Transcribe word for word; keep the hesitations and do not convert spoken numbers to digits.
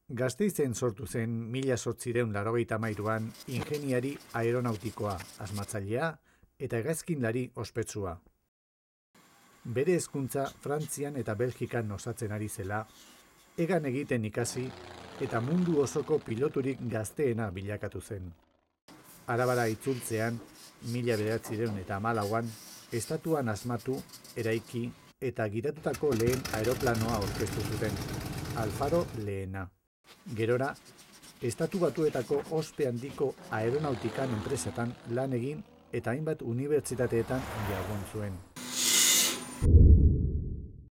Gasteizen sortu zen mila zortziehun eta laurogeita hamairuan ingeniari aeronautikoa, asmatzailea eta hegazkinlari ospetsua. Bere hezkuntza Frantzian eta Belgikan osatzen ari zela, hegan egiten ikasi eta mundu osoko piloturik gazteena bilakatu zen. Arabara itzultzean, mila bederatziehun eta hamalauan, estatuan asmatu, eraiki eta gidatutako lehen aeroplanoa aurkeztu zuten, Alfaro lehena. Gerora, Estatu Batuetako ospe handiko aeronautikan enpresetan lan egin eta hainbat unibertsitateetan jardun zuen.